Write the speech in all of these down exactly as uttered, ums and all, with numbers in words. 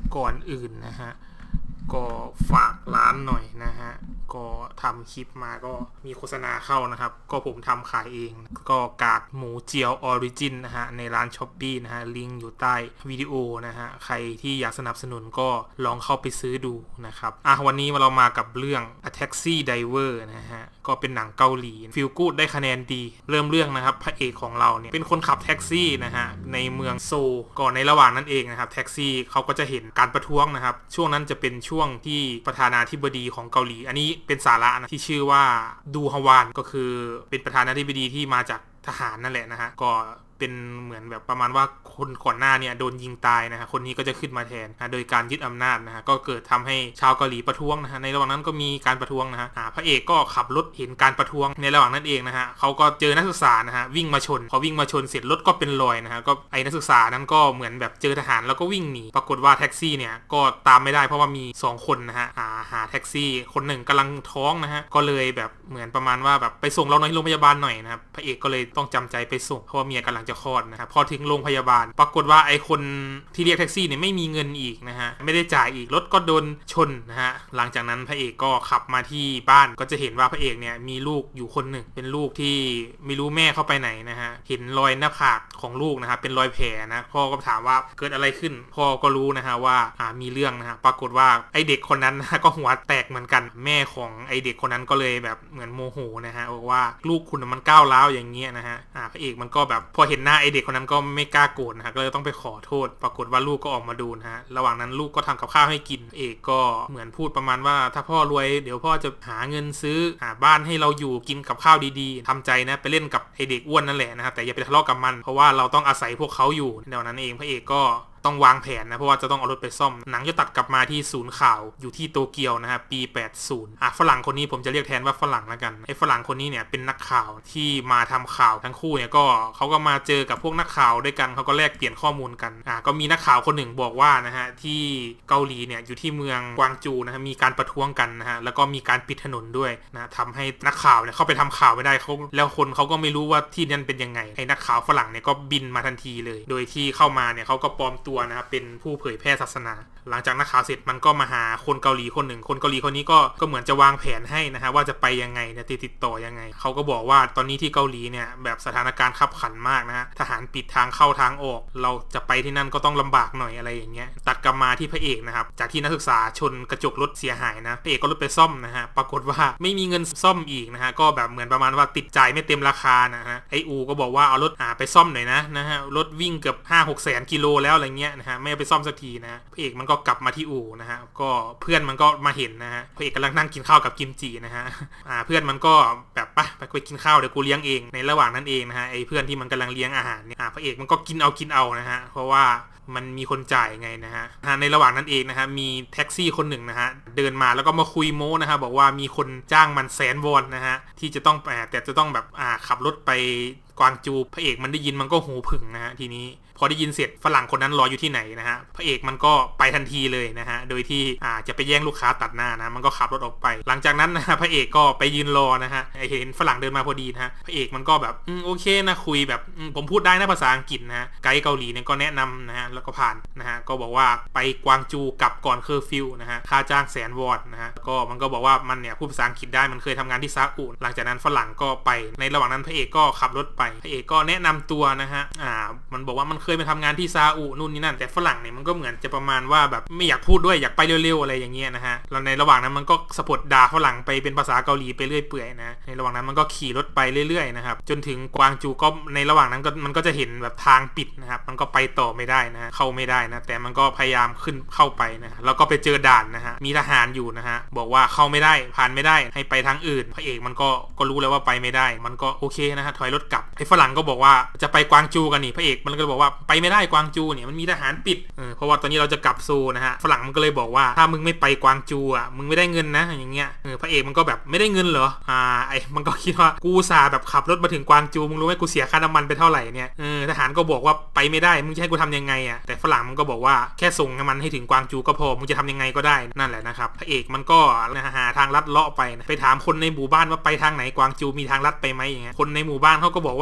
ก่อนอื่นนะฮะก็ฝากร้านหน่อยนะฮะก็ทำคลิปมาก็มีโฆษณาเข้านะครับก็ผมทำขายเองก็กากหมูเจียวออริจินนะฮะในร้าน Shopee นะฮะลิงก์อยู่ใต้วิดีโอนะฮะใครที่อยากสนับสนุนก็ลองเข้าไปซื้อดูนะครับอ่ะวันนี้เรามากับเรื่อง A Taxi Driver นะฮะก็เป็นหนังเกาหลีฟีลกู๊ดได้คะแนนดีเริ่มเรื่องนะครับพระเอกของเราเนี่ยเป็นคนขับแท็กซี่นะฮะในเมืองโซลก่อนในระหว่างนั้นเองนะครับแท็กซี่เขาก็จะเห็นการประท้วงนะครับช่วงนั้นจะเป็นช่วงที่ประธานาธิบดีของเกาหลีอันนี้เป็นสาระนะที่ชื่อว่าดูฮวานก็คือเป็นประธานาธิบดีที่มาจากทหารนั่นแหละนะฮะก็เป็นเหมือนแบบประมาณว่าคนก่อนหน้าเนี่ยโดนยิงตายนะฮะคนนี้ก็จะขึ้นมาแทนนะโดยการยึดอำนาจนะฮะก็เกิดทำให้ชาวเกาหลีประท้วงนะฮะในระหว่างนั้นก็มีการประท้วงนะฮะพระเอกก็ขับรถเห็นการประท้วงในระหว่างนั้นเองนะฮะเขาก็เจอนักศึกษานะฮะวิ่งมาชนพอวิ่งมาชนเสร็จรถก็เป็นรอยนะฮะก็ไอ้นักศึกษานั้นก็เหมือนแบบเจอทหารแล้วก็วิ่งหนีปรากฏว่าแท็กซี่เนี่ยก็ตามไม่ได้เพราะว่ามีสองคนนะฮะหาหาแท็กซี่คนหนึ่งกำลังท้องนะฮะก็เลยแบบเหมือนประมาณว่าแบบไปส่งเราในโรงพยาบาลหน่อยนะครับพระเอกก็เลยต้องจำใจไปส่งเพราะว่าเมียกำลังจะคลอดนะครับพอถึงโรงพยาบาลปรากฏว่าไอ้คนที่เรียกแท็กซี่เนี่ยไม่มีเงินอีกนะฮะไม่ได้จ่ายอีกรถก็โดนชนนะฮะหลังจากนั้นพระเอกก็ขับมาที่บ้านก็จะเห็นว่าพระเอกเนี่ยมีลูกอยู่คนหนึ่งเป็นลูกที่ไม่รู้แม่เข้าไปไหนนะฮะเห็นรอยหน้าผากของลูกนะฮะเป็นรอยแผลนะพ่อก็ถามว่าเกิดอะไรขึ้นพ่อก็รู้นะฮะว่าอ่ามีเรื่องนะฮะปรากฏว่าไอ้เด็กคนนั้นนะก็หัวแตกเหมือนกันแม่ของไอ้เด็กคนนั้นก็เลยแบบเหมือนโมโหนะฮะบอกว่าลูกคุณมันก้าวร้าวอย่างเงี้ยนะฮะอ่าพระเอกมันก็แบบพอเห็นหน้าไอ้เด็กคนนั้นก็ไม่กล้าโกรธนะฮะก็เลยต้องไปขอโทษปรากฏว่าลูกก็ออกมาดูนะฮะระหว่างนั้นลูกก็ทำกับข้าวให้กินเอกก็เหมือนพูดประมาณว่าถ้าพ่อรวยเดี๋ยวพ่อจะหาเงินซื้อหาบ้านให้เราอยู่กินกับข้าวดีๆทำใจนะไปเล่นกับไอเด็กอ้วนนั่นแหละนะครับแต่อย่าไปทะเลาะกับมันเพราะว่าเราต้องอาศัยพวกเขาอยู่ในวันนั้นเองพระเอกก็ต้องวางแผนนะเพราะว่าจะต้องเอารถไปซ่อมหนังจะตัดกลับมาที่ศูนย์ข่าวอยู่ที่โตเกียวนะฮะปีแปดสิบอ่ะฝรั่งคนนี้ผมจะเรียกแทนว่าฝรั่งแล้วกันไอ้ฝรั่งคนนี้เนี่ยเป็นนักข่าวที่มาทำข่าวทั้งคู่เนี่ยก็เขาก็มาเจอกับพวกนักข่าวด้วยกันเขาก็แลกเปลี่ยนข้อมูลกันอ่ะก็มีนักข่าวคนหนึ่งบอกว่านะฮะที่เกาหลีเนี่ยอยู่ที่เมืองกวางจูนะฮะมีการประท้วงกันนะฮะแล้วก็มีการปิดถนนด้วยนะทำให้นักข่าวเนี่ยเข้าไปทำข่าวไม่ได้เขาแล้วคนเขาก็ไม่รู้ว่าที่นั่นเป็นยังไงไอ้นักข่าวฝรั่งเนี่ยก็บินมาทันทีเลยโดยที่เข้ามาเนี่ยเขาก็ปลอมตัวนะครับเป็นผู้เผยแพร่ศาสนาหลังจากนักข่าวเสร็จมันก็มาหาคนเกาหลีคนหนึ่งคนเกาหลีคนนี้ก็ก็เหมือนจะวางแผนให้นะฮะว่าจะไปยังไงเนี่ยติดต่อยังไงเขาก็บอกว่าตอนนี้ที่เกาหลีเนี่ยแบบสถานการณ์ขับขันมากนะฮะทหารปิดทางเข้าทางออกเราจะไปที่นั่นก็ต้องลำบากหน่อยอะไรอย่างเงี้ยตัดกลับมาที่พระเอกนะครับจากที่นักศึกษาชนกระจกรถเสียหายนะพระเอกก็รถไปซ่อมนะฮะปรากฏว่าไม่มีเงินซ่อมอีกนะฮะก็แบบเหมือนประมาณว่าติดจ่ายไม่เต็มราคานะฮะไออูก็บอกว่าเอารถหาไปซ่อมหน่อยนะนะฮะรถวิ่งเกือบ ห้าหก แสนกิโลแล้วอะไรเงี้ยนะฮะไม่ไปซ่อมสักทีนะพระเอกมันก็กลับมาที่อู่นะฮะก็เพื่อนมันก็มาเห็นนะฮะพระเอกกำลังนั่งกินข้าวกับกิมจินะฮะอ่าเพื่อนมันก็แบบไปไปไปกินข้าวเดี๋ยวกูเลี้ยงเองในระหว่างนั้นเองนะฮะไอ้เพื่อนที่มันกำลังเลี้ยงอาหารเนี่ยอ่าพระเอกมันก็กินเอากินเอานะฮะเพราะว่ามันมีคนจ่ายไงนะฮะในระหว่างนั้นเองนะฮะมีแท็กซี่คนหนึ่งนะฮะเดินมาแล้วก็มาคุยโม้นะฮะบอกว่ามีคนจ้างมันแสนวอนนะฮะที่จะต้องแต่จะต้องแบบอ่าขับรถไปกวางจูพระเอกมันได้ยินมันก็หูผึ่งนะฮะทีนี้พอได้ยินเสร็จฝรั่งคนนั้นรออยู่ที่ไหนนะฮะพระเอกมันก็ไปทันทีเลยนะฮะโดยที่อ่าจะไปแย่งลูกค้าตัดหน้านะมันก็ขับรถออกไปหลังจากนั้นนะฮะพระเอกก็ไปยืนรอนะฮะเห็นฝรั่งเดินมาพอดีนะฮะพระเอกมันก็แบบอืมโอเคนะคุยแบบผมพูดได้นะภาษาอังกฤษนะฮะไกด์เกาหลีเนี่ยก็แนะนำนะฮะแล้วก็ผ่านนะฮะก็บอกว่าไปกวางจูกลับก่อนเคอร์ฟิวนะฮะค่าจ้างแสนวอนนะฮะก็มันก็บอกว่ามันเนี่ยพูดภาษาอังกฤษได้มันเคยทำงานที่ซาอุหลังจากนั้นฝรั่งก็ไปในระหว่างนั้นพระเอกก็ขับรถไปพระเอกก็แนะนำตัวนะฮะอ่ามันบอกว่ามันเคยไปทำงานที่ซาอุนู่นนี่นั่นแต่ฝรั่งเนี่ยมันก็เหมือนจะประมาณว่าแบบไม่อยากพูดด้วยอยากไปเร็วๆอะไรอย่างเงี้ยนะฮะแล้วในระหว่างนั้นมันก็สะบัดด่าฝรั่งไปเป็นภาษาเกาหลีไปเรื่อยเปื่อยนะในระหว่างนั้นมันก็ขี่รถไปเรื่อยๆนะครับจนถึงกวางจูก็ในระหว่างนั้นก็มันก็จะเห็นแบบทางปิดนะครับมันก็ไปต่อไม่ได้นะเข้าไม่ได้นะแต่มันก็พยายามขึ้นเข้าไปนะแล้วก็ไปเจอด่านนะฮะมีทหารอยู่นะฮะบอกว่าเข้าไม่ได้ผ่านไม่ได้ให้ไปทางอื่นพระเอกมันก็ก็รู้แล้วว่าไปไม่ได้มันก็โอเคนะฮะถอยรถกลับไอ้ฝรั่งก็บอกว่าจะไปกวางจูกันนี่พระเอกมันก็บอกว่าไปไม่ได้กวางจูเนี่ยมันมีทหารปิดเออเพราะว่าตอนนี้เราจะกลับซูนะฮะฝรั่งมันก็เลยบอกว่าถ้ามึงไม่ไปกวางจูอ่ะมึงไม่ได้เงินนะอย่างเงี้ยเออพระเอกมันก็แบบไม่ได้เงินเหรออ่าไอ้มันก็คิดว่ากูซาแบบขับรถมาถึงกวางจูมึงรู้ไหมกูเสียค่าน้ำมันไปเท่าไหร่เนี่ยเออทหารก็บอกว่าไปไม่ได้มึงจะให้กูทำยังไงอ่ะแต่ฝรั่งมันก็บอกว่าแค่ส่งมันให้ถึงกวางจูก็พอมึงจะทำยังไงก็ได้นั่นแหละนะครับพระเอกมันก็หาทางลัดเลาะไปนะไปถามคนในหมู่บ้านว่าไปทางไหนกวางจูมีทางลัดไปไหมอย่างเงี้ยคนในหมู่บ้านเขาก็บอกว่าแบบ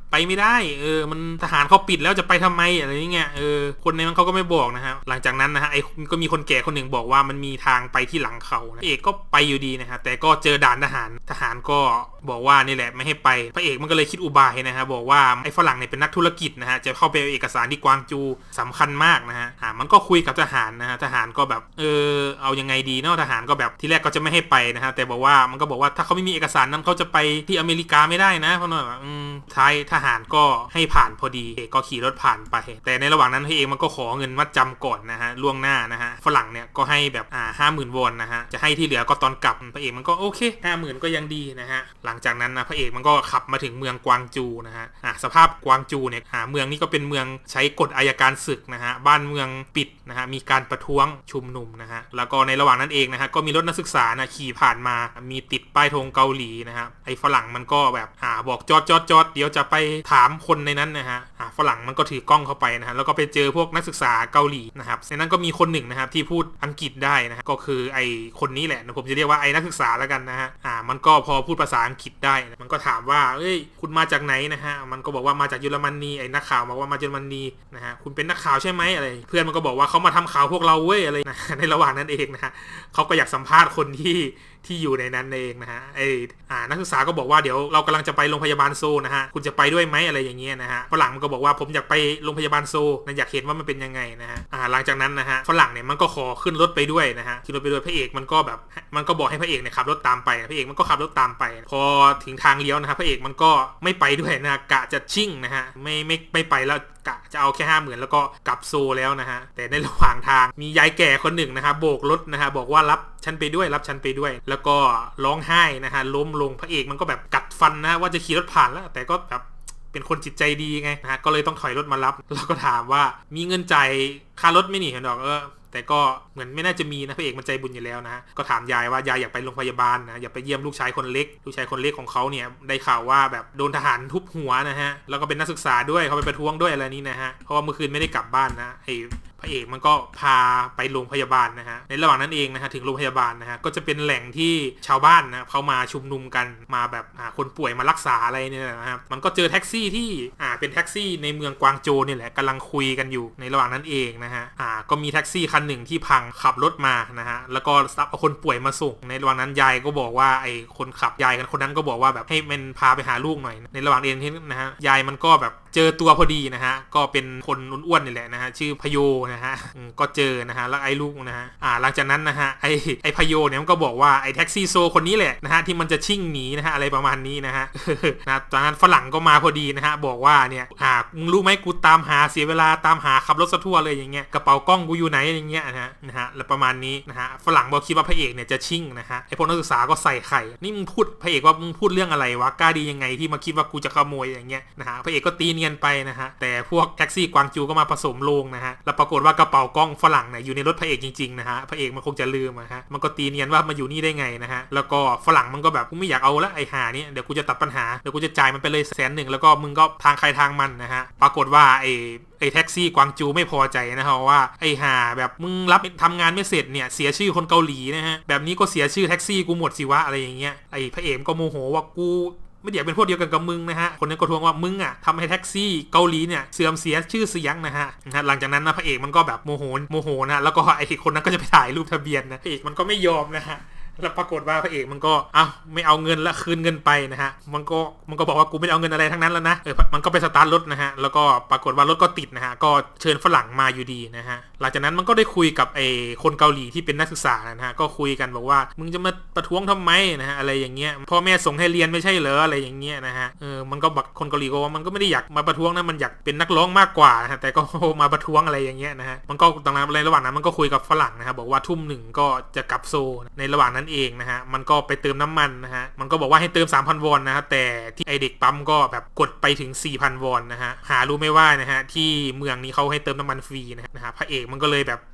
ไปไม่ได้เออมันทหารเขาปิดแล้วจะไปทำไมอะไรเงี้ยเออคนในนั้นเขาก็ไม่บอกนะฮะหลังจากนั้นนะฮะไอ้ก็มีคนแก่คนหนึ่งบอกว่ามันมีทางไปที่หลังเขาพระเอกก็ไปอยู่ดีนะฮะแต่ก็เจอด่านทหารทหารก็บอกว่านี่แหละไม่ให้ไปพระเอกมันก็เลยคิดอุบายนะฮะบอกว่าไอ้ฝรั่งเนี่ยเป็นนักธุรกิจนะฮะจะเข้าไปเอาเอกสารที่กวางจูสำคัญมากนะฮะอ่ามันก็คุยกับทหารนะฮะทหารก็แบบเออเอายังไงดีเนาะทหารก็แบบที่แรกก็จะไม่ให้ไปนะฮะแต่บอกว่ามันก็บอกว่าถ้าเขาไม่มีเอกสารนั้นเขาจะไปที่อเมริกาไม่ได้นะเพราะว่าอืมท้ายทหารก็ให้ผ่านพอดีเอกก็ขี่รถผ่านไปแต่ในระหว่างนั้นพระเอกมันก็ขอเงินมัดจำก่อนนะฮะล่วงหน้านะฮะฝรั่งเนี่ยก็ให้แบบอ่าห้าหมื่นวอนนะฮะจะให้ที่เหลือก็ตอนกลับพระเอกมันก็โอเคห้าหมื่นก็ยังดีนะฮะหลังจากนั้นนะพระเอกมันก็ขับมาถึงเมืองกวางจูนะฮะอ่าสภาพกวางจูเนี่ยอ่าเมืองนี้ก็เป็นเมืองใช้กฎอัยการศึกนะฮะบ้านเมืองปิดนะฮะมีการประท้วงชุมนุมนะฮะแล้วก็ในระหว่างนั้นเองนะฮะก็มีรถนักศึกษานะขี่ผ่านมามีติดป้ายธงเกาหลีนะฮะไอ้ฝรั่งมันก็แบบอ่าบอกจอดจอดจอดเดี๋ยวจะไปถามคนในนั้นนะฮะอ่าฝรั่งมันก็ถือกล้องเข้าไปนะฮะแล้วก็ไปเจอพวกนักศึกษาเกาหลีนะครับในนั้นก็มีคนหนึ่งนะครับที่พูดอังกฤษได้นะฮะก็คือไอ้คนนี้แหละผมจะเรียกว่าไอ้นักศึกษาแล้วกันนะฮะอ่ามันก็พอพูดภาษาอังกฤษได้มันก็ถามว่าเอ้ยคุณมาจากไหนนะฮะมันก็บอกว่ามาจากเยอรมนีไอ้นักข่าวบอกว่ามาเยอรมนีนะฮะคุณเป็นนักข่าวใช่ไหมอะไรเพื่อนมันก็บอกว่าเขามาทำข่าวพวกเราเว้ยอะไรนะในระหว่างนั้นเองนะฮะเขาก็อยากสัมภาษณ์คนที่ที่อยู่ในนั้นเองนะฮะไอ้อ่านักศึกษาก็บอกว่าเดี๋ยวเรากำลังจะไปโรงพยาบาลโซนะฮะคุณจะไปด้วยไหมอะไรอย่างเงี้ยนะฮะฝรั่งมันก็บอกว่าผมอยากไปโรงพยาบาลโซนะอยากเห็นว่ามันเป็นยังไงนะฮะอ่าหลังจากนั้นนะฮะฝรั่งเนี่ยมันก็ขอขึ้นรถไปด้วยนะฮะขึ้นรถไปด้วยพระเอกมันก็แบบมันก็บอกให้พระเอกเนี่ยขับรถตามไปพระเอกมันก็ขับรถตามไปพอถึงทางเลี้ยวนะฮะพระเอกมันก็ไม่ไปด้วยนะกะจะชิ่งนะฮะไม่ไม่ไม่ไปแล้วกะจะเอาแค่ห้าหมื่นแล้วก็กลับโซแล้วนะฮะแต่ในระหว่างทางมียายแก่คนหนึ่งนะฮะโบกรถนะฮะบอกว่ารับฉันไปด้วยรับฉันไปด้วยแล้วก็ร้องไห้นะฮะล้มลงพระเอกมันก็แบบกัดฟันนะว่าจะขี่รถผ่านแล้วแต่ก็แบบเป็นคนจิตใจดีไงนะฮะก็เลยต้องถอยรถมารับแล้วก็ถามว่ามีเงินจ่ายค่ารถไม่หนีเห็นดอกเออแต่ก็เหมือนไม่น่าจะมีนะพระเอกมันใจบุญอยู่แล้วนะฮะก็ถามยายว่ายายอยากไปโรงพยาบาลนะอยากไปเยี่ยมลูกชายคนเล็กลูกชายคนเล็กของเขาเนี่ยได้ข่าวว่าแบบโดนทหารทุบหัวนะฮะแล้วก็เป็นนักศึกษาด้วยเขาไปประท้วงด้วยอะไรนี้นะฮะเพราะว่าเมื่อคืนไม่ได้กลับบ้านนะไอ้พระเอกมันก็พาไปโรงพยาบาลนะฮะในระหว่างนั้นเองนะฮะถึงโรงพยาบาลนะฮะก็จะเป็นแหล่งที่ชาวบ้านนะเขามาชุมนุมกันมาแบบหาคนป่วยมารักษาอะไรเนี่ยนะครับมันก็เจอแท็กซี่ที่อ่าเป็นแท็กซี่ในเมืองกวางโจวนี่แหละกำลังคุยกันอยู่ในระหว่างนั้นเองนะฮะอ่าก็มีแท็กซี่คันหนึ่งที่พังขับรถมานะฮะแล้วก็รับเอาคนป่วยมาส่งในระหว่างนั้นยายก็บอกว่าไอ้คนขับยายกันคนนั้นก็บอกว่าแบบให้มันพาไปหาลูกหน่อยในระหว่างเองที่นะฮะยายมันก็แบบเจอตัวพอดีนะฮะก็เป็นคนอ้วนๆนี่แหละนะฮะชื่อพโยนะฮะก็เจอนะฮะแล้วไอ้ลูกนะฮะอ่าหลังจากนั้นนะฮะไอ้ไอ้พโยเนี่ยมันก็บอกว่าไอ้แท็กซี่โซคนนี้แหละนะฮะที่มันจะชิ่งหนีนะฮะอะไรประมาณนี้นะฮะนะตอนนั้นฝรั่งก็มาพอดีนะฮะบอกว่าเนี่ยอ่ามึงรู้ไหมกูตามหาเสียเวลาตามหาขับรถซะทั่วเลยอย่างเงี้ยกระเป๋ากล้องกูอยู่ไหนอย่างเงี้ยนะฮะนะฮะแล้วประมาณนี้นะฮะฝรั่งบอกคิดว่าพระเอกเนี่ยจะชิ่งนะฮะไอ้พวกนักศึกษาก็ใส่ไข่นี่มึงพูดพระเอกว่ามึงพูดเรื่องอะไรวะกล้าดียังไงที่มาคิดว่ากูจะขโมยอย่างเงี้ยนะฮะพระเอกก็ตีเนียนไปนะฮะแต่พวกแท็กซี่กวางจูก็มาผสมโลงนะฮะแล้วปรากฏว่ากระเป๋ากล้องฝรั่งเนี่ยอยู่ในรถพระเอกจริงๆนะฮะพระเอกมันคงจะลืมนะฮะมันก็ตีเนียนว่ามาอยู่นี่ได้ไงนะฮะแล้วก็ฝรั่งมันก็แบบกูไม่อยากเอาละไอ้หานี่เดี๋ยวกูจะตัดปัญหาเดี๋ยวกูจะจ่ายมันไปเลยแสนหนึ่งแล้วก็มึงก็ทางใครทางมันนะฮะปรากฏว่าไอ้ไอ้แท็กซี่กวางจูไม่พอใจนะฮะว่าไอ้ห่าแบบมึงรับทำงานไม่เสร็จเนี่ยเสียชื่อคนเกาหลีนะฮะแบบนี้ก็เสียชื่อแท็กซี่กูหมดสิวะอะไรอย่างเงี้ยไอ้พระเอกก็โมโหว่ากูไม่อยากเป็นพวกเดียวกันกับมึงนะฮะคนนั้นก็ทวงว่ามึงอ่ะทำให้แท็กซี่เกาหลีเนี่ยเสื่อมเสียชื่อเสียงนะฮะนะหลังจากนั้นนะพระเอกมันก็แบบโมโหโมโหนะแล้วก็ไอ้คนนั้นก็จะไปถ่ายรูปทะเบียนนะพระเอกมันก็ไม่ยอมนะฮะแล้วปรากฏว่าพระเอกมันก็อ้าวไม่เอาเงินละคืนเงินไปนะฮะมันก็มันก็บอกว่ากูไม่ได้เอาเงินอะไรทั้งนั้นแล้วนะเออมันก็ไปสตาร์ทรถนะฮะแล้วก็ปรากฏว่ารถก็ติดนะฮะก็เชิญฝรั่งมาอยู่ดีนะฮะหลังจากนั้นมันก็ได้คุยกับไอ้คนเกาหลีที่เป็นนักศึกษานะฮะก็คุยกันบอกว่ามึงจะมาประท้วงทำไมนะฮะอะไรอย่างเงี้ยพ่อแม่ส่งให้เรียนไม่ใช่เหรออะไรอย่างเงี้ยนะฮะเออมันก็บอกคนเกาหลีก็ว่ามันก็ไม่ได้อยากมาประท้วงนะมันอยากเป็นนักร้องมากกว่านะฮะแต่ก็มาประท้วงอะไรอย่างเงี้ยนะฮะมันก็ตอนนั้นในระหว่างนั้นมันก็คุยกับฝรั่งนะฮะบอกว่าทุ่มหนึ่งก็จะกลับโซในระหว่างนั้นเองนะฮะมันก็ไปเติมน้ำมันนะฮะมันก็บอกว่าให้เติม สามพัน วอนนะฮะแต่ที่ไอเด็กปั๊มก็แบบกดไปถึง สี่พัน วอนนะฮะหารู้ไม่ว่านะฮะที่เมืองนี้เขาให้เติมน้ำมันฟรีนะฮะพระเอกมันก็เลยแบบ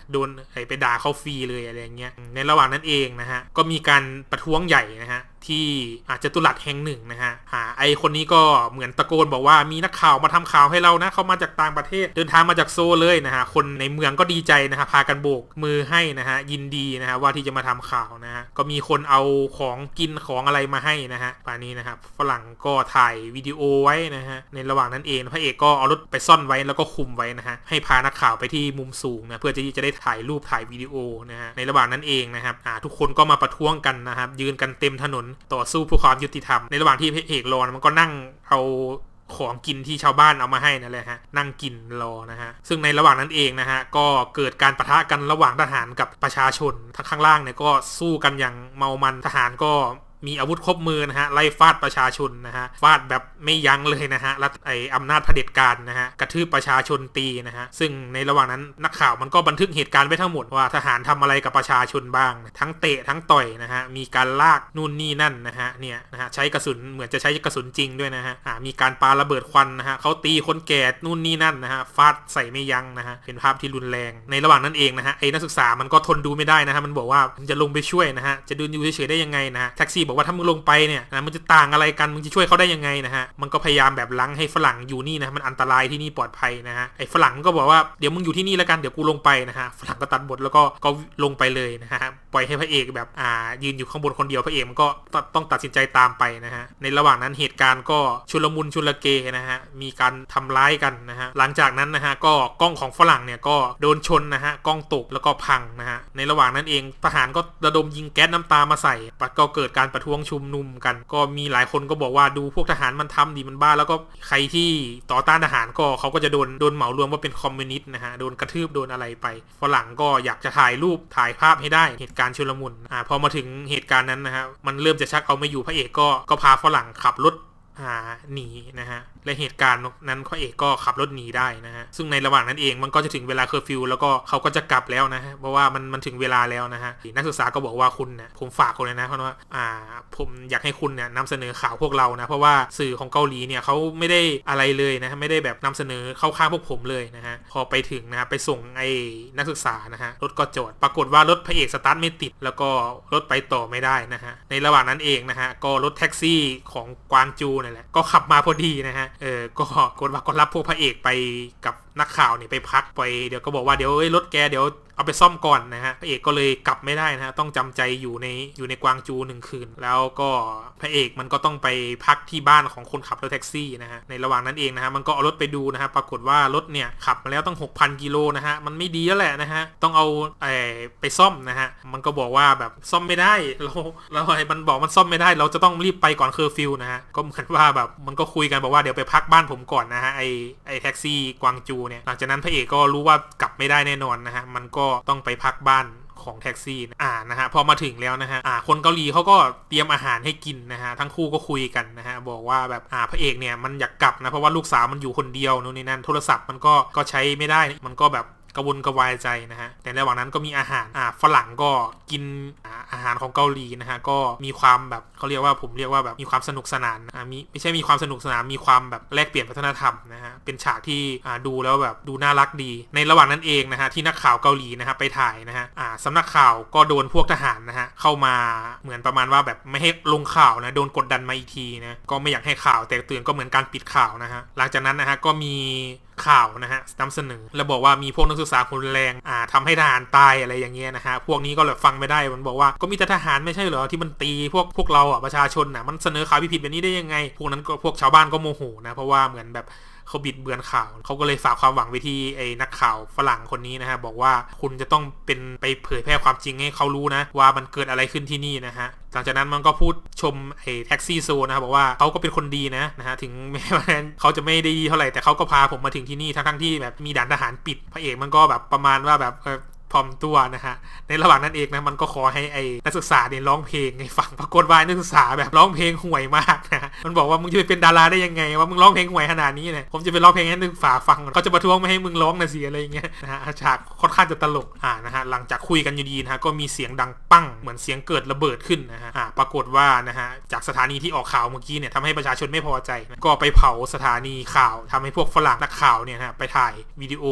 โดนไปด่าเขาฟรีเลยอะไรเงี้ยในระหว่างนั้นเองนะฮะก็มีการประท้วงใหญ่นะฮะที่อาจจะตุลัดแห่งหนึ่งนะฮะไอคนนี้ก็เหมือนตะโกนบอกว่ามีนักข่าวมาทำข่าวให้เรานะเขามาจากต่างประเทศเดินทางมาจากโซเลยนะฮะคนในเมืองก็ดีใจนะฮะพากันโบกมือให้นะฮะยินดีนะฮะว่าที่จะมาทำข่าวนะฮะก็มีคนเอาของกินของอะไรมาให้นะฮะป่านนี้นะครับฝรั่งก็ถ่ายวิดีโอไว้นะฮะในระหว่างนั้นเองพระเอกก็เอารถไปซ่อนไว้แล้วก็คุมไว้นะฮะให้พานักข่าวไปที่มุมสูงนะเพื่อจะจะได้ถ่ายรูปถ่ายวิดีโอนะฮะในระหว่างนั้นเองนะครับทุกคนก็มาประท้วงกันนะครับยืนกันเต็มถนนต่อสู้เพื่อความยุติธรรมในระหว่างที่พระเอกรอมันก็นั่งเอาของกินที่ชาวบ้านเอามาให้นั่นแหละฮะนั่งกินรอนะฮะซึ่งในระหว่างนั้นเองนะฮะก็เกิดการปะทะกันระหว่างทหารกับประชาชนทั้งข้างล่างเนี่ยก็สู้กันอย่างเมามันทหารก็มีอาวุธครบมือนะฮะไล่ฟาดประชาชนนะฮะฟาดแบบไม่ยั้งเลยนะฮะและไออำนาจเผด็จการนะฮะกระทืบประชาชนตีนะฮะซึ่งในระหว่างนั้นนักข่าวมันก็บันทึกเหตุการณ์ไว้ทั้งหมดว่าทหารทำอะไรกับประชาชนบ้างทั้งเตะทั้งต่อยนะฮะมีการลากนู่นนี่นั่นนะฮะเนี่ยนะฮะใช้กระสุนเหมือนจะใช้กระสุนจริงด้วยนะฮะมีการปาระเบิดควันนะฮะเขาตีคนแก่นู่นนี่นั่นนะฮะฟาดใส่ไม่ยั้งนะฮะเป็นภาพที่รุนแรงในระหว่างนั้นเองนะฮะไอ้นักศึกษามันก็ทนดูไม่ได้นะฮะมันบอกว่ามันจะลงไปช่วยนะฮะจะเดินอยู่เฉยๆได้ยังไงนะฮะแท็กซี่บอกว่าถ้ามึงลงไปเนี่ยนะมันจะต่างอะไรกันมึงจะช่วยเขาได้ยังไงนะฮะมันก็พยายามแบบลังให้ฝรั่งอยู่นี่นะมันอันตรายที่นี่ปลอดภัยนะฮะไอ้ฝรั่งก็บอกว่าเดี๋ยวมึงอยู่ที่นี่แล้วกันเดี๋ยวกูลงไปนะฮะฝรั่งก็ตัดบทแล้วก็ก็ลงไปเลยนะฮะปล่อยให้พระเอกแบบอ่ายืนอยู่ข้างบนคนเดียวพระเอกมันก็ต้องตัดสินใจตามไปนะฮะในระหว่างนั้นเหตุการณ์ก็ชุลมุนชุลเกนะฮะมีการทำร้ายกันนะฮะหลังจากนั้นนะฮะก็กล้องของฝรั่งเนี่ยก็โดนชนนะฮะกล้องตกแล้วก็พังนะฮะในระหว่างนั้นเองทหารก็ระดมยิงแก๊สน้ำตามาใส่ก็เกิดการประท้วงชุมนุมกันก็มีหลายคนก็บอกว่าดูพวกทหารมันทำดีมันบ้าแล้วก็ใครที่ต่อต้านทหารก็เขาก็จะโดนโดนเหมารวมว่าเป็นคอมมิวนิสต์นะฮะโดนกระทืบโดนอะไรไปฝรั่งก็อยากจะถ่ายรูปถ่ายภาพให้ได้เหตุการณ์ชุลมุนอ่าพอมาถึงเหตุการณ์นั้นนะฮะมันเริ่มจะชักเอาไม่อยู่พระเอกก็ก็พาฝรั่งขับรถหาหนีนะฮะและเหตุการณ์นั้นพระเอกก็ขับรถหนีได้นะฮะซึ่งในระหว่างนั้นเองมันก็จะถึงเวลาเคอร์ฟิวแล้วก็เขาก็จะกลับแล้วนะฮะเพราะว่ามันมันถึงเวลาแล้วนะฮะนักศึกษาก็บอกว่าคุณเนี่ยผมฝากคุณเลยนะเพราะว่าอ่าผมอยากให้คุณเนี่ยนำเสนอข่าวพวกเรานะเพราะว่าสื่อของเกาหลีเนี่ยเขาไม่ได้อะไรเลยนะไม่ได้แบบนำเสนอเข้าข้างพวกผมเลยนะฮะพอไปถึงนะฮะไปส่งไอ้นักศึกษานะฮะรถก็จอดปรากฏว่ารถพระเอกสตาร์ทไม่ติดแล้วก็รถไปต่อไม่ได้นะฮะในระหว่างนั้นเองนะฮะก็รถแท็กซี่ของกวางจูนั่นแหละก็ขับมาพอดีนะฮะเออก็กดว่าก็รับพวกพระเอกไปกับนักข่าวเนี่ยไปพักไปเดี๋ยวก็บอกว่าเดี๋ยวรถแกเดี๋ยวเอาไปซ่อมก่อนนะฮะพระเอกก็เลยกลับไม่ได้นะฮะต้องจำใจอยู่ในอยู่ในกวางจูหนึ่งคืนแล้วก็พระเอกมันก็ต้องไปพักที่บ้านของคนขับรถแท็กซี่นะฮะในระหว่างนั้นเองนะฮะมันก็เอารถไปดูนะฮะปรากฏว่ารถเนี่ยขับมาแล้วตั้ง หกพัน กิโลนะฮะมันไม่ดีแล้วแหละนะฮะต้องเอาไอ้ไปซ่อมนะฮะมันก็บอกว่าแบบซ่อมไม่ได้เราเราไอ้มันบอกมันซ่อมไม่ได้เราจะต้องรีบไปก่อนเคอร์ฟิวนะฮะก็เหมือนว่าแบบมันก็คุยกันบอกว่าเดี๋ยวไปพักบ้านผมก่อนนะฮะไอ้ไอ้แท็กซี่กวางจูเนี่ยหลังจากนั้นพระเอกก็รู้ว่ากลับไม่ได้แน่นอนนะฮะมันก็ต้องไปพักบ้านของแท็กซี่อ่านะฮะพอมาถึงแล้วนะฮะอ่าคนเกาหลีเขาก็เตรียมอาหารให้กินนะฮะทั้งคู่ก็คุยกันนะฮะบอกว่าแบบอ่าพระเอกเนี่ยมันอยากกลับนะเพราะว่าลูกสาวมันอยู่คนเดียวนู่นนี่นั่นโทรศัพท์มันก็ก็ใช้ไม่ได้มันก็แบบกระวนกระวายใจนะฮะแต่ในระหว่างนั้นก็มีอาหารอ่าฝรั่งก็กินอ่าอาหารของเกาหลีนะฮะก็มีความแบบเขาเรียกว่าผมเรียกว่าแบบมีความสนุกสนานอ่ามีไม่ใช่มีความสนุกสนานมีความแบบแลกเปลี่ยนวัฒนธรรมนะฮะเป็นฉากที่อ่าดูแล้วแบบดูน่ารักดีในระหว่างนั้นเองนะฮะที่นักข่าวเกาหลีนะฮะไปถ่ายนะฮะอ่าสำนักข่าวก็โดนพวกทหารนะฮะเข้ามาเหมือนประมาณว่าแบบไม่ให้ลงข่าวนะโดนกดดันมาอีกทีนะก็ไม่อยากให้ข่าวแตกตื่นก็เหมือนการปิดข่าวนะฮะหลังจากนั้นนะฮะก็มีข่าวนะฮะนำเสนอแล้วบอกว่ามีพวกนักศึกษาคนแรงอ่าทำให้ทหารตายอะไรอย่างเงี้ยนะฮะพวกนี้ก็แบบฟังไม่ได้มันบอกว่าก็มีแต่ทหารไม่ใช่เหรอที่มันตีพวกพวกเราอ่ะประชาชนอ่ะมันเสนอข่าวผิดๆแบบนี้ได้ยังไงพวกนั้นก็พวกชาวบ้านก็โมโหนะเพราะว่าเหมือนแบบเขาบิดเบือนข่าวเขาก็เลยฝากความหวังไปที่ไอ้นักข่าวฝรั่งคนนี้นะฮะบอกว่าคุณจะต้องเป็นไปเผยแพร่ความจริงให้เขารู้นะว่ามันเกิดอะไรขึ้นที่นี่นะฮะหลังจากนั้นมันก็พูดชมไอ้แท็กซี่โซนะครับบอกว่าเขาก็เป็นคนดีนะนะฮะถึงแม้ว่าเขาจะไม่ได้ดีเท่าไหร่แต่เขาก็พาผมมาถึงที่นี่ทั้งๆที่แบบมีด่านทหารปิดพระเอกมันก็แบบประมาณว่าแบบพร้อมตัวนะฮะในระหว่างนั้นเองนะมันก็ขอให้ไอ้นักศึกษาเนี่ยร้องเพลงให้ฟังปรากฏว่านักศึกษาแบบร้องเพลงห่วยมากนะมันบอกว่ามึงจะไปเป็นดาราได้ยังไงว่ามึงร้องเพลงห่วยขนาดนี้เนี่ยผมจะไปร้องเพลงให้นักศึกษาฟังเขาจะประท้วงไม่ให้มึงร้องนะสิอะไรอย่างเงี้ยนะฮะฉากค่อนข้างจะตลกอ่านะฮะหลังจากคุยกันอยู่ดีนะฮะก็มีเสียงดังปั้งเหมือนเสียงเกิดระเบิดขึ้นนะฮะอ่าปรากฏว่านะฮะจากสถานีที่ออกข่าวเมื่อกี้เนี่ยทำให้ประชาชนไม่พอใจก็ไปเผาสถานีข่าวทำให้พวกฝรั่งนักข่าวเนี่ยนะฮะไปถ่ายวิดีโอ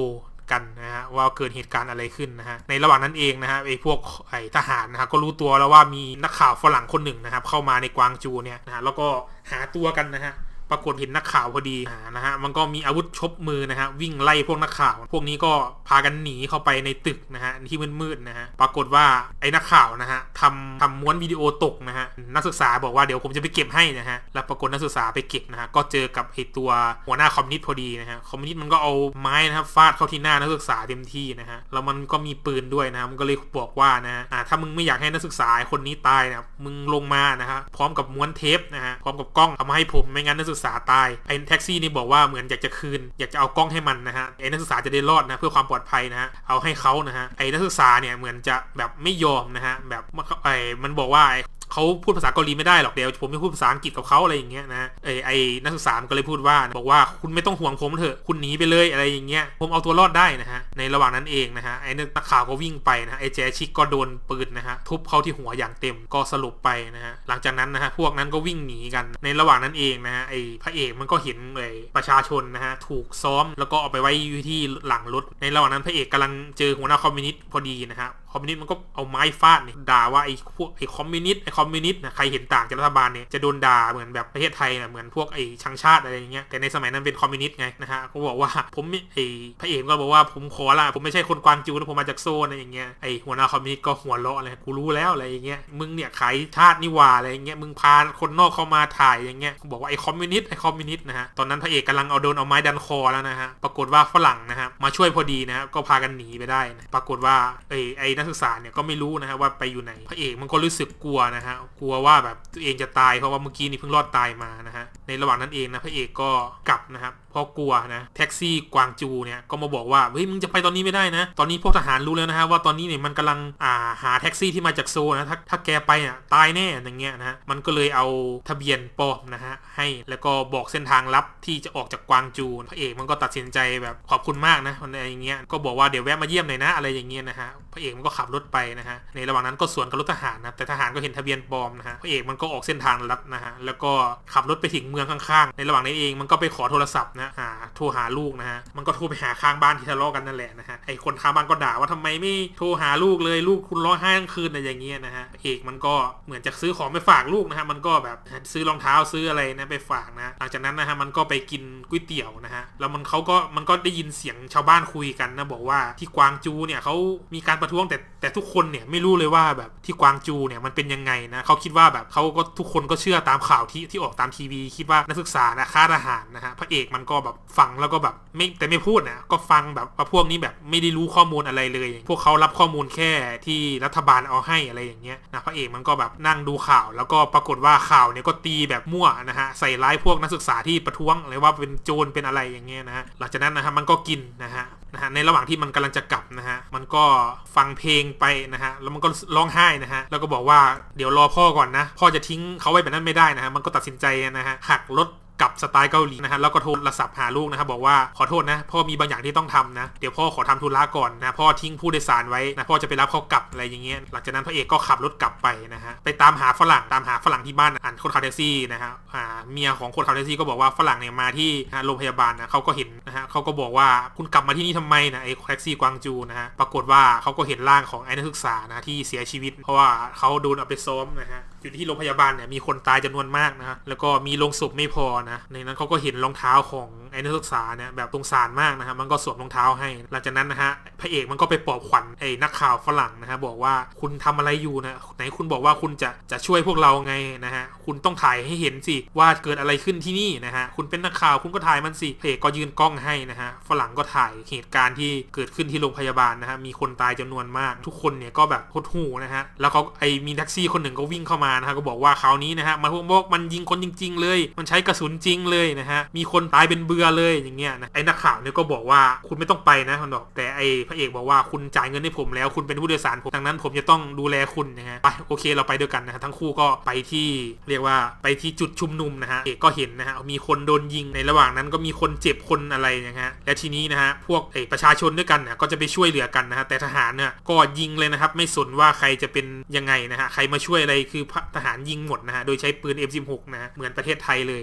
กันนะฮะว่าเกิดเหตุการณ์อะไรขึ้นนะฮะในระหว่างนั้นเองนะฮะไอ้พวกไอ้ทหารนะฮะก็รู้ตัวแล้วว่ามีนักข่าวฝรั่งคนหนึ่งนะครับเข้ามาในกวางจูเนี่ยนะฮะแล้วก็หาตัวกันนะฮะปรากฏเห็นนักข่าวพอดีนะฮะมันก็มีอาวุธชบมือนะฮะวิ่งไล่พวกนักข่าวพวกนี้ก็พากันหนีเข้าไปในตึกนะฮะที่มืดๆนะฮะปรากฏว่าไอ้นักข่าวนะฮะทำทำม้วนวิดีโอตกนะฮะนักศึกษาบอกว่าเดี๋ยวผมจะไปเก็บให้นะฮะแล้วปรากฏนักศึกษาไปเก็บนะฮะก็เจอกับไอ้ตัวหัวหน้าคอมมิวนิสต์พอดีนะฮะคอมมิวนิสต์มันก็เอาไม้นะครับฟาดเข้าที่หน้านักศึกษาเต็มที่นะฮะแล้วมันก็มีปืนด้วยนะมันก็เลยบอกว่านะฮะถ้ามึงไม่อยากให้นักศึกษาคนนี้ตายนะมึงลงมานะฮะพร้อมกับม้วนเทปนะฮะพร้อมกับกล้องเอามาให้ผมไม่งั้นนักศึกษาตายไอ้แท็กซี่นี่บอกว่าเหมือนอยากจะคืนอยากจะเอากล้องให้มันนะฮะไอ้นักศึกษาจะได้รอดนะเพื่อความปลอดภัยนะฮะเอาให้เขานะฮะไอ้นักศึกษาเนี่ยเหมือนจะแบบไม่ยอมนะฮะแบบไอ้มันบอกว่าเขาพูดภาษาเกาหลีไม่ได้หรอกเดี๋ยวผมจะพูดภาษาอังกฤษกับเขาอะไรอย่างเงี้ยนะไอ้ไอ้นักศึกษาก็เลยพูดว่าบอกว่าคุณไม่ต้องห่วงผมเถอะคุณหนีไปเลยอะไรอย่างเงี้ยผมเอาตัวรอดได้นะฮะในระหว่างนั้นเองนะฮะไอ้นักข่าวก็วิ่งไปนะไอ้แจชิกก็โดนปืนนะฮะทุบเข้าที่หัวอย่างเต็มก็สลบไปนะฮะหลังจากนั้นนะฮะพวกนั้นก็วิ่งหนีกันในระหว่างนั้นเองนะฮะไอ้พระเอกมันก็เห็นเลยประชาชนนะฮะถูกซ้อมแล้วก็เอาไปไว้อยู่ที่หลังรถในระหว่างนั้นพระเอกกำลังเจอหัวหน้าคอมมิวนิสต์พอดีนะฮะคอมมิวนิสต์มันก็เอาไม้ฟาดเนี่ยด่าว่าไอ้พวกไอ้คอมมิวนิสต์ไอ้คอมมิวนิสต์นะใครเห็นต่างจากรัฐบาลเนี่ยจะโดนด่าเหมือนแบบประเทศไทยนะเหมือนพวกไอ้ชังชาติอะไรอย่างเงี้ยแต่ในสมัยนั้นเป็นคอมมิวนิสต์ไงนะฮะเขาบอกว่าผมไอ้พระเอกก็บอกว่าผมขอละผมไม่ใช่คนกวางจูนะผมมาจากโซนอะไรอย่างเงี้ยไอ้หัวหน้าคอมมิวนิสต์ก็หัวเราะอะไรกูรู้แล้วอะไรอย่างเงี้ยมึงเนี่ยขายชาตินี่หว่าอะไรอย่างเงี้ยมึงพาคนนอกเข้ามาถ่ายอย่างเงี้ยบอกว่าไอ้คอมมิวนิสต์ไอ้คอมมิวนิสต์นะฮะตอนนั้นพระเอกกำลังเอาโดนเอาไม้ดันคอแล้วนะฮะปรากฏว่าฝรั่งนะฮะมาช่วยพอดีนะฮะก็พากันหนีไปได้นะปรากฏว่าไอ้ไอ้นักศึกษาเนี่ยก็ไม่รู้นะฮะว่าไปอยู่ไหนพระเอกมันก็รู้สึกกลัวนะฮะกลัวว่าแบบตัวเองจะตายเพราะว่าเมื่อกี้นี่เพิ่งรอดตายมานะฮะในระหว่างนั้นเองนะพระเอกก็กลับนะครับเพราะกลัวนะแท็กซี่กวางจูเนี่ยก็มาบอกว่าเฮ้ยมึงจะไปตอนนี้ไม่ได้นะตอนนี้พวกทหารรู้แล้วนะฮะว่าตอนนี้เนี่ยมันกำลังอ่าหาแท็กซี่ที่มาจากโซนะถ้าถ้าแกไปอ่ะตายแน่อย่างเงี้ยนะฮะมันก็เลยเอาทะเบียนปลอมนะฮะให้แล้วก็บอกเส้นทางลับที่จะออกจากกวางจูพระเอกมันก็ตัดสินใจแบบขอบคุณมากนะอะไรอย่างเงี้ยก็บอกว่าเดี๋ยวแวะมาเยี่ยมหน่อยนะอะไรอย่างเงี้ยนะฮะพระเอกมันก็ขับรถไปนะฮะในระหว่างนั้นก็สวนกับรถทหารนะแต่ทหารก็เห็นทะเบียนปลอมนะฮะพระเอกมันก็ออกเส้นทางลับนะฮะแล้วก็ขับรถไปถึงเมืองข้างๆในระหว่างนี้เองมันก็ไปขอโทรศัพท์นะหาโทรหาลูกนะฮะมันก็โทรไปหาข้างบ้านที่ทะเลาะกันนั่นแหละนะฮะไอ้คนข้างบ้านก็ด่าว่าทำไมไม่โทรหาลูกเลยลูกคุณร้องไห้ทั้งคืนอะไรอย่างเงี้ยนะฮะเอกมันก็เหมือนจะซื้อของไปฝากลูกนะฮะมันก็แบบซื้อรองเท้าซื้ออะไรนะไปฝากนะหลังจากนั้นนะฮะมันก็ไปกินก๋วยเตี๋ยวนะฮะแล้วมันเขาก็มันก็ได้ยินเสียงชาวบ้านคุยกันนะบอกว่าที่กวางจูเนี่ยเขามีการประท้วงแต่แต่ทุกคนเนี่ยไม่รู้เลยว่าแบบที่กวางจูเนี่ยมันเป็นยังไงนะเขาคิดว่าแบบเขาก็ทุกคนก็เชื่อตามข่าวที่ที่ออกตามทีวีคิดว่านักศึกษานะค่าทหารนะฮะพระเอกมันก็แบบฟังแล้วก็แบบไม่แต่ไม่พูดนะก็ฟังแบบว่าพวกนี้แบบไม่ได้รู้ข้อมูลอะไรเลยพวกเขารับข้อมูลแค่ที่รัฐบาลเอาให้อะไรอย่างเงี้ยนะพระเอกมันก็แบบนั่งดูข่าวแล้วก็ปรากฏว่าข่าวเนี่ยก็ตีแบบมั่วนะฮะใส่ร้ายพวกนักศึกษาที่ประท้วงเลยว่าเป็นโจรเป็นอะไรอย่างเงี้ยนะฮะหลังจากนั้นนะฮะมันก็กินนะฮะนะฮะในระหว่างที่มันกำลังจะกลับนะฮะมันก็ฟังเพลงไปนะฮะแล้วมันก็ร้องไห้นะฮะแล้วก็บอกว่าเดี๋ยวรอพ่อก่อนนะพ่อจะทิ้งเขาไว้แบบนั้นไม่ได้นะฮะมันก็ตัดสินใจนะฮะหักรถกับสไตล์เกาหลีนะฮะแล้วก็โทรศัพท์หาลูกนะครับบอกว่าขอโทษนะพ่อมีบางอย่างที่ต้องทำนะเดี๋ยวพ่อขอทำธุระก่อนนะพ่อทิ้งผู้โดยสารไว้นะพ่อจะไปรับเขากลับอะไรอย่างเงี้ยหลังจากนั้นพระเอกก็ขับรถกลับไปนะฮะไปตามหาฝรั่งตามหาฝรั่งที่บ้านอ่านคนขับแท็กซี่นะฮะอ่าเมียของคนขับแท็กซี่ก็บอกว่าฝรั่งเนี่ยมาที่โรงพยาบาลนะเขาก็เห็นนะฮะเขาก็บอกว่าคุณกลับมาที่นี่ทำไมนะไอ้แท็กซี่กวางจูนะฮะปรากฏว่าเขาก็เห็นร่างของไอ้นักศึกษานะที่เสียชีวิตเพราะว่าเขาโดนเอาไปซ้อมนะฮะอยู่ที่โรงพยาบาลเนี่ยมีคนตายจำนวนมากนะฮะแล้วก็มีโรงศพไม่พอนะในนั้นเขาก็เห็นรองเท้าของไอ้นักศึกษาเนี่ยแบบสงสารมากนะฮะมันก็สวมรองเท้าให้หลังจากนั้นนะฮะพระเอกมันก็ไปปลอบขวัญไอ้นักข่าวฝรั่งนะฮะบอกว่าคุณทำอะไรอยู่นะไหนคุณบอกว่าคุณจะจะช่วยพวกเราไงนะฮะคุณต้องถ่ายให้เห็นสิว่าเกิดอะไรขึ้นที่นี่นะฮะคุณเป็นนักข่าวคุณก็ถ่ายมันสิพระเอกก็ยืนกล้องให้นะฮะฝรั่งก็ถ่ายเหตุการณ์ที่เกิดขึ้นที่โรงพยาบาลนะฮะมีคนตายจำนวนมากทุกคนเนี่ยก็แบบหดหู่นะฮะแล้วเขาไอ้มีแท็กซี่คนหนึ่งก็วิ่งเข้ามานะฮะก็บอกว่าคราวนี้นะฮะมันพวกบอกมันยิงคนจริงๆเลยมันใช้กระสุนจริงเลยนะฮะมีคนตายเป็นเบื่อเลยอย่างเงี้ยนะไอ้นักข่าวเนี่ยก็บอกว่าคุณไม่ต้องไปนะมันบอกแต่ไอ้พระเอกบอกว่าคุณจ่ายเงินให้ผมแล้วคุณเป็นผู้โดยสารผมดังนั้นผมจะต้องดูแลคุณนะฮะไปโอเคเราไปด้วยกันนะฮะทั้งคู่ก็ไปที่เรียกว่าไปที่จุดชุมนุมนะฮะเอกก็เห็นนะฮะมีคนโดนยิงในระหว่างนั้นก็มีคนเจ็บคนอะไรนะฮะและทีนี้นะฮะพวกไอ้ประชาชนด้วยกันนะก็จะไปช่วยเหลือกันนะฮะแต่ทหารเนี่ยก็ยิงเลยนะครับไม่สนว่าใครจะเป็นยังไงนะฮะใครมาช่วยอะไรคือทหารยิงหมดนะฮะโดยใช้ปืน เอ็ม สิบหก นะฮะเหมือนประเทศไทยเลยนะฮะ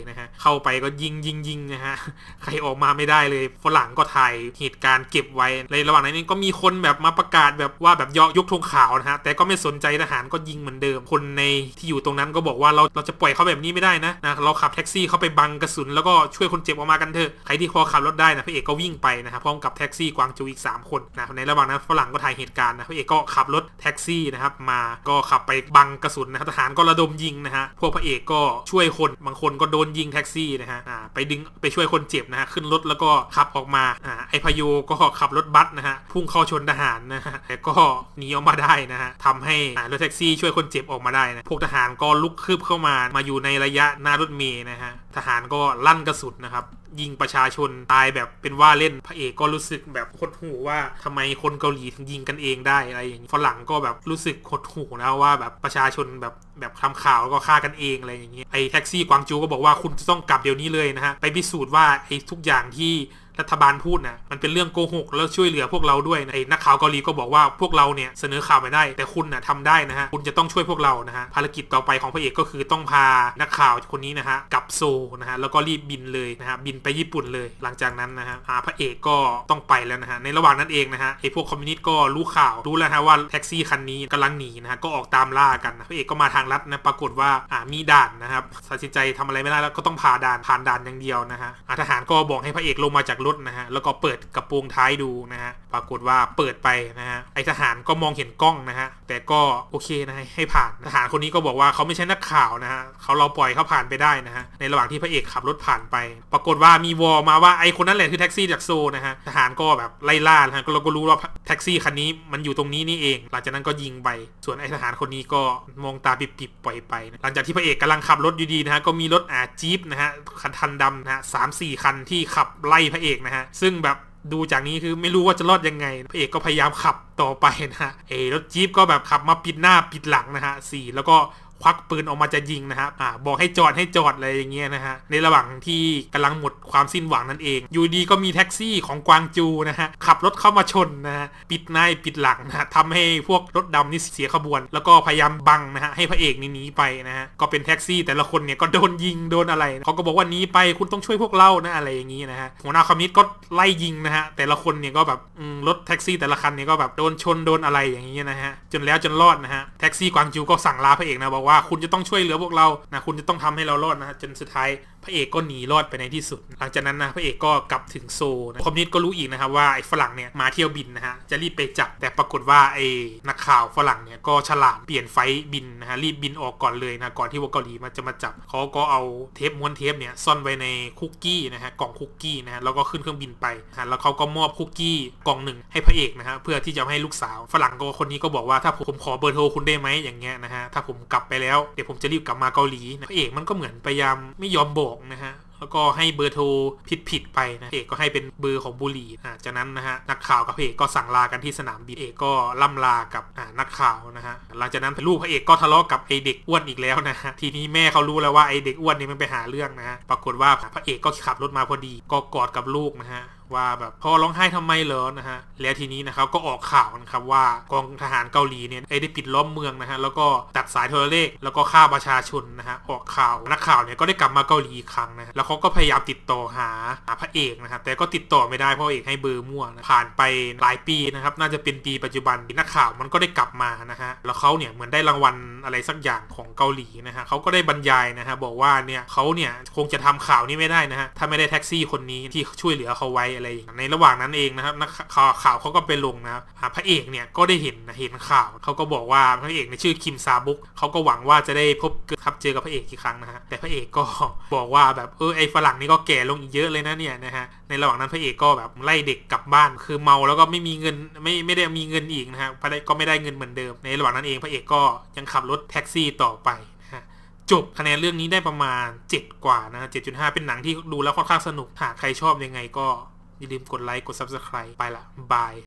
เข้าไปก็ยิงยิงยิงนะฮะใครออกมาไม่ได้เลยฝรั่งก็ถ่ายเหตุการณ์เก็บไว้ในระหว่างนั้นก็มีคนแบบมาประกาศแบบว่าแบบยกธงขาวนะฮะแต่ก็ไม่สนใจทหารก็ยิงเหมือนเดิมคนในที่อยู่ตรงนั้นก็บอกว่าเราเราจะปล่อยเขาแบบนี้ไม่ได้นะนะเราขับแท็กซี่เข้าไปบังกระสุนแล้วก็ช่วยคนเจ็บออกมากันเถอะใครที่พอขับรถได้นะพระเอกก็วิ่งไปนะครับพร้อมกับแท็กซี่กวางจูอีกสามคนนะในระหว่างนั้นฝรั่งก็ถ่ายเหตุการณ์นะพระเอกก็ขับรถแท็กซี่นะครับมาก็ขับไปบังกระสุนนะทหารก็ระดมยิงนะฮะพวกพระเอกก็ช่วยคนบางคนก็โดนยิงแท็กซี่นะฮะอ่าไปดึงไปช่วยคนเจ็บนะฮะขึ้นรถแล้วก็ขับออกมาอ่าไอพายุก็ขับรถบัสนะฮะพุ่งเข้าชนทหารนะฮะแต่ก็หนีออกมาได้นะฮะทำให้รถแท็กซี่ช่วยคนเจ็บออกมาได้นะพวกทหารก็ลุกคืบเข้ามามาอยู่ในระยะหน้ารถเมล์นะฮะทหารก็ลั่นกระสุนนะครับยิงประชาชนตายแบบเป็นว่าเล่นพระเอกก็รู้สึกแบบหดหู่ว่าทำไมคนเกาหลีถึงยิงกันเองได้อะไรอย่างนี้ฝรั่งก็แบบรู้สึกหดหู่นะว่าแบบประชาชนแบบแบบทำข่าวแล้วก็ฆ่ากันเองอะไรอย่างนี้ไอ้แท็กซี่กวางจูก็บอกว่าคุณจะต้องกลับเดี๋ยวนี้เลยนะฮะไปพิสูจน์ว่าไอ้ทุกอย่างที่รัฐบาลพูดนะมันเป็นเรื่องโกหกแล้วช่วยเหลือพวกเราด้วยไอ้นักข่าวเกาหลีก็บอกว่าพวกเราเนี่ยเสนอข่าวไปได้แต่คุณนะทำได้นะฮะคุณจะต้องช่วยพวกเรานะฮะภารกิจต่อไปของพระเอกก็คือต้องพานักข่าวคนนี้นะฮะกลับโซลนะฮะแล้วก็รีบบินเลยนะฮะบินไปญี่ปุ่นเลยหลังจากนั้นนะฮะพระเอกก็ต้องไปแล้วนะฮะในระหว่างนั้นเองนะฮะไอ้พวกคอมมิวนิสต์ก็รู้ข่าวรู้แล้วฮะว่าแท็กซี่คันนี้กำลังหนีนะฮะก็ออกตามล่ากันนะพระเอกก็มาทางลัดนะปรากฏว่าอ่ามีด่านนะครับตัดสินใจทำอะไรไม่ได้แล้วก็ต้องผ่าด่านผ่านด่านอย่างเดียวนะฮะทหารก็บอกให้พระเอกลงมาจากรถนะฮะแล้วก็เปิดกระโปรงท้ายดูนะฮะปรากฏว่าเปิดไปนะฮะไอทหารก็มองเห็นกล้องนะฮะแต่ก็โอเคนะให้ผ่านทหารคนนี้ก็บอกว่าเขาไม่ใช่นักข่าวนะฮะเขาเราปล่อยเขาผ่านไปได้นะฮะในระหว่างที่พระเอกขับรถผ่านไปปรากฏว่ามีวอลมาว่าไอคนนั้นแหละคือแท็กซี่จากโซนะฮะทหารก็แบบไล่ล่านะฮะเราก็รู้ว่าแท็กซี่คันนี้มันอยู่ตรงนี้นี่เองหลังจากนั้นก็ยิงไปส่วนไอทหารคนนี้ก็มองตาปิบๆปล่อยไปหลังจากที่พระเอกกำลังขับรถอยู่ดีนะฮะก็มีรถอาจี๊ปนะฮะคันทันดำนะฮะสามสี่คันที่ขับไล่พระเอกนะฮะซึ่งแบบดูจากนี้คือไม่รู้ว่าจะรอดยังไงพระเอกก็พยายามขับต่อไปนะฮะเอรถจี๊ปก็แบบขับมาปิดหน้าปิดหลังนะฮะสี่แล้วก็ควักปืนออกมาจะยิงนะครับอ่าบอกให้จอดให้จอดอะไรอย่างเงี้ยนะฮะในระหว่างที่กำลังหมดความสิ้นหวังนั่นเองอยู่ดีก็มีแท็กซี่ของกวางจูนะฮะขับรถเข้ามาชนนะฮะปิดหน้าปิดหลังนะฮะทำให้พวกรถดำนี่เสียขบวนแล้วก็พยายามบังนะฮะให้พระเอกหนีไปนะฮะก็เป็นแท็กซี่แต่ละคนเนี่ยก็โดนยิงโดนอะไรเขาก็บอกว่าหนีไปคุณต้องช่วยพวกเรานะอะไรอย่างงี้นะฮะหัวหน้าคอมมิวนิสต์ก็ไล่ยิงนะฮะแต่ละคนเนี่ยก็แบบรถแท็กซี่แต่ละคันเนี่ยก็แบบโดนชนโดนอะไรอย่างงี้นะฮะจนแล้วจนรอดนะฮะแท็กซี่กวางจูก็สั่งลาพระเอกนะบอกว่าคุณจะต้องช่วยเหลือพวกเรานะคุณจะต้องทำให้เรารอดนะจนสุดท้ายพระเอกก็หนีรอดไปในที่สุดหลังจากนั้นนะพระเอกก็กลับถึงโซลนะคอมมิวนิสต์ก็รู้อีกนะครับว่าไอ้ฝรั่งเนี่ยมาเที่ยวบินนะฮะจะรีบไปจับแต่ปรากฏว่าไอ้นักข่าวฝรั่งเนี่ยก็ฉลาดเปลี่ยนไฟบินนะฮะรีบบินออกก่อนเลยนะก่อนที่พวกเกาหลีมันจะมาจับเขาก็เอาเทปม้วนเทปเนี่ยซ่อนไว้ในคุกกี้นะฮะกล่องคุกกี้นะฮะแล้วก็ขึ้นเครื่องบินไปนะฮะแล้วเขาก็มอบคุกกี้กล่องหนึ่งให้พระเอกนะฮะเพื่อที่จะให้ลูกสาวฝรั่งก็คนนี้ก็บอกว่าถ้าผมขอเบอร์โทรคุณได้ไหมอย่างเงี้ยนะฮะถ้าผมกลับไปแล้วเดี๋ยวผมจะรีบกลับมาเกาหลีพระเอกมันก็เหมือนพยายามไม่ยอมบอกนะฮะแล้วก็ให้เบอร์โทรผิดๆไปนะเอกก็ให้เป็นเบอร์ของบุหรี่อ่าจากนั้นนะฮะนักข่าวกับพระเอกก็สั่งลากันที่สนามบินเอกก็ล่ำลากับอ่านักข่าวนะฮะหลังจากนั้นลูกพระเอกก็ทะเลาะกับไอเด็กอ้วนอีกแล้วนะฮะทีนี้แม่เขารู้แล้วว่าไอเด็กอ้วนนี่มันไปหาเรื่องนะฮะปรากฏว่าพระเอกก็ขับรถมาพอดีก็กอดกับลูกนะฮะว่าแบบพ่อร้องไห้ทำไมเหรอนะฮะแล้วทีนี้นะครับก็ออกข่าวนะครับว่ากองทหารเกาหลีเนี่ยได้ปิดล้อมเมืองนะฮะแล้วก็ตัดสายโทรเลขแล้วก็ฆ่าประชาชนนะฮะออกข่าวนักข่าวเนี่ยก็ได้กลับมาเกาหลีอีกครั้งนะแล้วเขาก็พยายามติดต่อหาพระเอกนะครับแต่ก็ติดต่อไม่ได้เพราะเอกให้เบอร์มั่วนะผ่านไปหลายปีนะครับน่าจะเป็นปีปัจจุบันนักข่าวมันก็ได้กลับมานะฮะแล้วเขาเนี่ยเหมือนได้รางวัลอะไรสักอย่างของเกาหลีนะฮะเขาก็ได้บรรยายนะฮะบอกว่าเนี่ยเขาเนี่ยคงจะทำข่าวนี้ไม่ได้นะฮะถ้าไม่ได้แท็กซี่คนนี้ที่ช่วยเหลือเขาไว้อะไรในระหว่างนั้นเองนะครับนักข่าวข่าวเขาก็ไปลงนะครับพระเอกเนี่ยก็ได้เห็นนะเห็นข่าวเขาก็บอกว่าพระเอกในชื่อคิมซาบุกเขาก็หวังว่าจะได้พบครับเจอกับพระเอกอีกครั้งนะฮะแต่พระเอกก็บอกว่าแบบเออไอฝรั่งนี่ก็แก่ลงอีกเยอะเลยนะเนี่ยนะฮะในระหว่างนั้นพระเอกก็แบบไล่เด็กกลับบ้านคือเมาแล้วก็ไม่มีเงินไม่ไม่ได้มีเงินอีกนะฮะพระเอกก็ไม่ได้เงินเหมือนเดิมในระหว่างนั้นเองพระเอกก็ยังขับรถแท็กซี่ต่อไปจบคะแนนเรื่องนี้ได้ประมาณเจ็ดกว่านะ เจ็ดจุดห้า เป็นหนังที่ดูแล้วค่อนข้างสนุกหากใครชอบยังไงก็อย่าลืมกดไลค์กด ซับสไครบ์ ไปละบาย